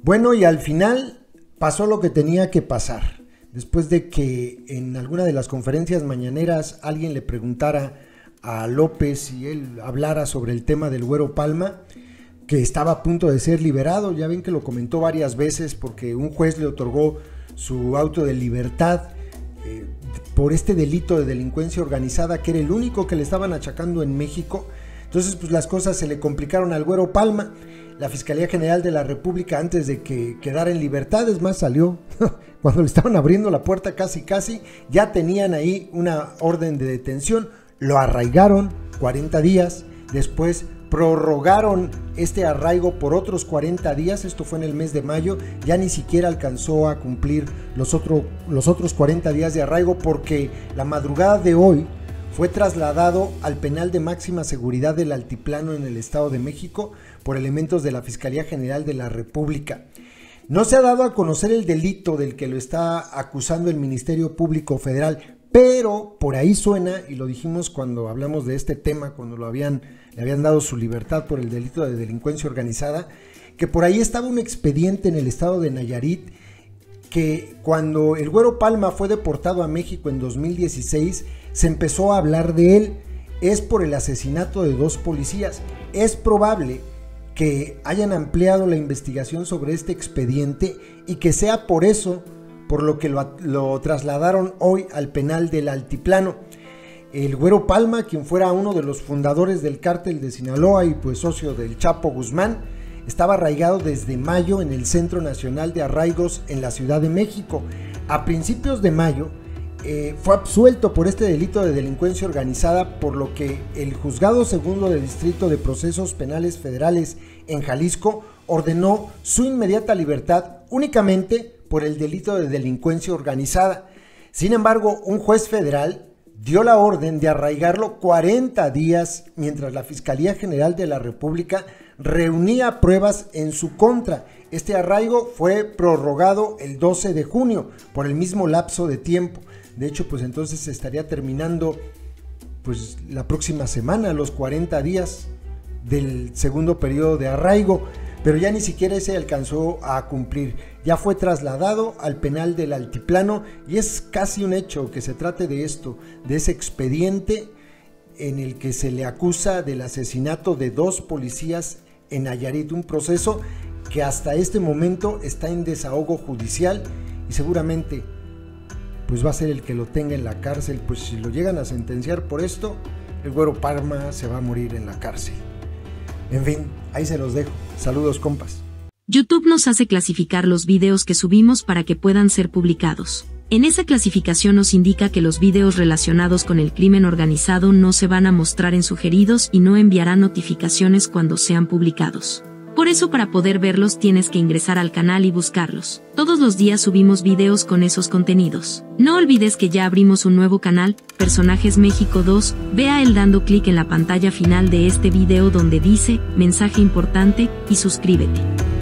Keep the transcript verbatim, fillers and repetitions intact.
Bueno, y al final pasó lo que tenía que pasar. Después de que en alguna de las conferencias mañaneras alguien le preguntara a López y él hablara sobre el tema del Güero Palma, que estaba a punto de ser liberado. Ya ven que lo comentó varias veces porque un juez le otorgó su auto de libertad eh, por este delito de delincuencia organizada, que era el único que le estaban achacando en México. Entonces pues las cosas se le complicaron al Güero Palma. La Fiscalía General de la República, antes de que quedara en libertad, es más, salió cuando le estaban abriendo la puerta casi casi, ya tenían ahí una orden de detención, lo arraigaron cuarenta días, después prorrogaron este arraigo por otros cuarenta días, esto fue en el mes de mayo, ya ni siquiera alcanzó a cumplir los, otro, los otros cuarenta días de arraigo, porque la madrugada de hoy fue trasladado al penal de máxima seguridad del Altiplano en el Estado de México por elementos de la Fiscalía General de la República. No se ha dado a conocer el delito del que lo está acusando el Ministerio Público Federal, pero por ahí suena, y lo dijimos cuando hablamos de este tema, cuando lo habían, le habían dado su libertad por el delito de delincuencia organizada, que por ahí estaba un expediente en el estado de Nayarit, que cuando el Güero Palma fue deportado a México en dos mil dieciséis, se empezó a hablar de él. Es por el asesinato de dos policías. Es probable que hayan ampliado la investigación sobre este expediente y que sea por eso por lo que lo, lo trasladaron hoy al penal del Altiplano. El Güero Palma, quien fuera uno de los fundadores del cártel de Sinaloa y pues socio del Chapo Guzmán, estaba arraigado desde mayo en el Centro Nacional de Arraigos en la Ciudad de México. A principios de mayo eh, fue absuelto por este delito de delincuencia organizada, por lo que el Juzgado Segundo de Distrito de Procesos Penales Federales en Jalisco ordenó su inmediata libertad únicamente por el delito de delincuencia organizada. Sin embargo, un juez federal dio la orden de arraigarlo cuarenta días mientras la Fiscalía General de la República reunía pruebas en su contra. Este arraigo fue prorrogado el doce de junio por el mismo lapso de tiempo. De hecho, pues entonces se estaría terminando pues la próxima semana los cuarenta días del segundo periodo de arraigo, pero ya ni siquiera ese alcanzó a cumplir. Ya fue trasladado al penal del Altiplano y es casi un hecho que se trate de esto, de ese expediente en el que se le acusa del asesinato de dos policías en Nayarit, un proceso que hasta este momento está en desahogo judicial y seguramente pues va a ser el que lo tenga en la cárcel. Pues si lo llegan a sentenciar por esto, el Güero Palma se va a morir en la cárcel. En fin, ahí se los dejo. Saludos, compas. YouTube nos hace clasificar los videos que subimos para que puedan ser publicados. En esa clasificación nos indica que los videos relacionados con el crimen organizado no se van a mostrar en sugeridos y no enviarán notificaciones cuando sean publicados. Por eso, para poder verlos tienes que ingresar al canal y buscarlos. Todos los días subimos videos con esos contenidos. No olvides que ya abrimos un nuevo canal, Personajes México dos, ve a él dando clic en la pantalla final de este video donde dice, mensaje importante, y suscríbete.